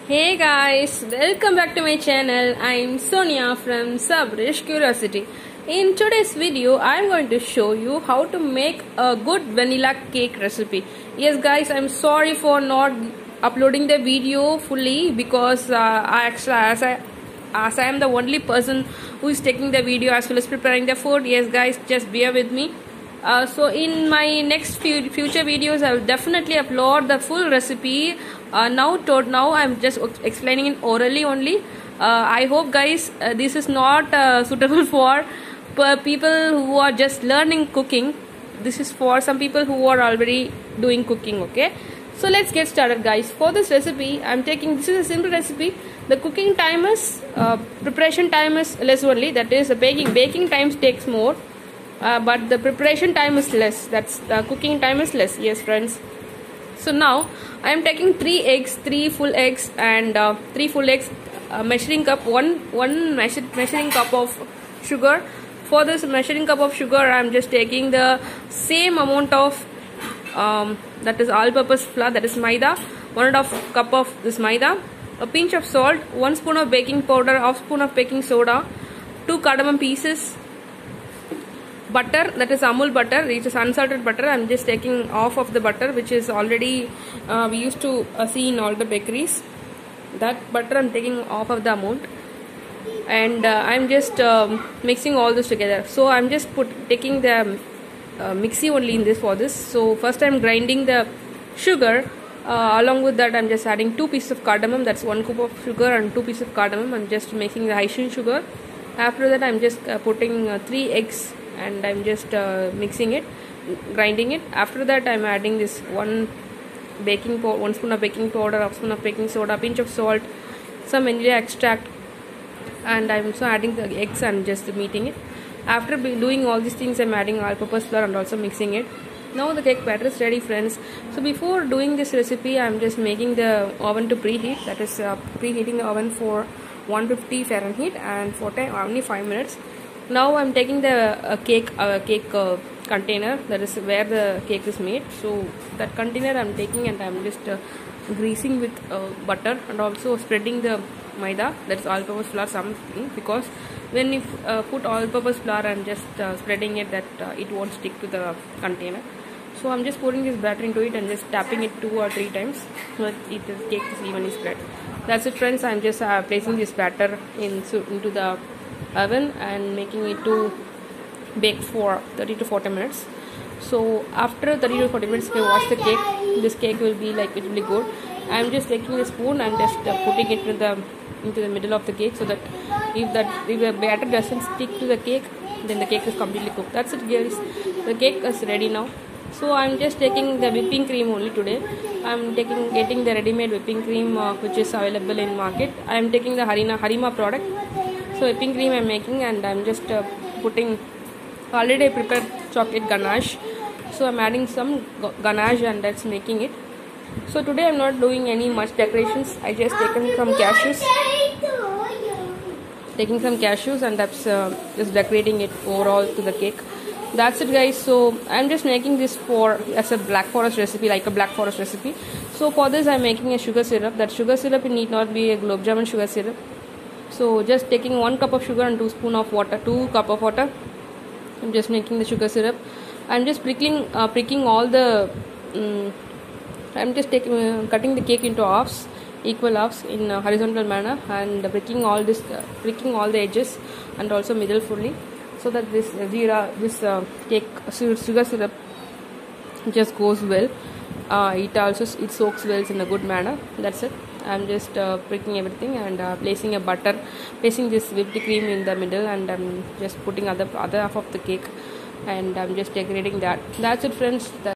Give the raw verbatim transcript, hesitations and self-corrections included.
Hey guys, welcome back to my channel. I'm Sonia from Sabrish Curiosity. In today's video, I'm going to show you how to make a good vanilla cake recipe. Yes guys, I'm sorry for not uploading the video fully because uh, I actually, as I as I am the only person who is taking the video as well as preparing the food. Yes guys, just bear with me. Uh, so in my next few future videos, I will definitely upload the full recipe. Uh, now, to, now I'm just explaining it orally only. Uh, I hope guys, uh, this is not uh, suitable for people who are just learning cooking. This is for some people who are already doing cooking. Okay, so let's get started, guys. For this recipe, I'm taking this is a simple recipe. The cooking time is uh, preparation time is less only. That is, the baking baking time takes more. Uh, but the preparation time is less. That's the cooking time is less. Yes friends, so now I am taking three eggs, three full eggs and uh, three full eggs, uh, measuring cup, one one measure, measuring cup of sugar. For this measuring cup of sugar, I am just taking the same amount of um, that is all-purpose flour, that is maida, one and a half cup of this maida, a pinch of salt, one spoon of baking powder, half spoon of baking soda, two cardamom pieces, butter, that is Amul butter, it is unsalted butter. I'm just taking off of the butter which is already uh, we used to uh, see in all the bakeries. That butter I'm taking off of the amount, and uh, I'm just um, mixing all this together. So I'm just put taking the uh, mixie only in this for this. So first I'm grinding the sugar. Uh, along with that, I'm just adding two pieces of cardamom, that's one cup of sugar and two pieces of cardamom. I'm just making the hydrogen sugar. After that, I'm just uh, putting uh, three eggs and I'm just uh, mixing it, grinding it. After that, I'm adding this one baking powder, one spoon of baking powder, half spoon of baking soda, pinch of salt, some vanilla extract, and I'm also adding the eggs and just meeting it. After doing all these things, I'm adding all-purpose flour and also mixing it. Now the cake batter is ready, friends. So before doing this recipe, I'm just making the oven to preheat. That is uh, preheating the oven for one fifty Fahrenheit and for time only five minutes. Now I'm taking the uh, cake uh, cake uh, container, that is where the cake is made. So that container I'm taking and I'm just uh, greasing with uh, butter and also spreading the maida, that is all-purpose flour, something, because when you uh, put all-purpose flour and just uh, spreading it, that uh, it won't stick to the container. So I'm just pouring this batter into it and just tapping it two or three times so that it is, cake is evenly spread. That's it, friends. I'm just uh, placing this batter in so into the oven and making it to bake for thirty to forty minutes. So after thirty to forty minutes, if you watch the cake, this cake will be like, it will be good. I'm just taking a spoon and just uh, putting it in the into the middle of the cake, so that if that if the batter doesn't stick to the cake, then the cake is completely cooked. That's it, guys. The cake is ready now. So I'm just taking the whipping cream only today. I'm taking getting the ready-made whipping cream uh, which is available in market. I'm taking the Harina Harima product. So whipping cream I'm making, and I'm just uh, putting already prepared chocolate ganache. So I'm adding some ganache and that's making it. So today I'm not doing any much decorations. I just taken some cashews, taking some cashews and that's uh, just decorating it overall to the cake. That's it, guys. So I'm just making this for as a black forest recipe, like a black forest recipe. So for this I'm making a sugar syrup. That sugar syrup, it need not be a gulab jamun sugar syrup. So just taking one cup of sugar and two spoon of water, two cup of water. I'm just making the sugar syrup. I'm just prickling, uh, pricking all the. Um, I'm just taking, uh, cutting the cake into halves, equal halves in a horizontal manner, and pricking all this, uh, pricking all the edges, and also middle fully, so that this uh, zira, this uh, cake sugar syrup just goes well. Uh, it also it soaks well in a good manner. That's it. I'm just uh, pricking everything and uh, placing a butter, placing this whipped cream in the middle, and I'm just putting other other half of the cake, and I'm just decorating that. That's it, friends.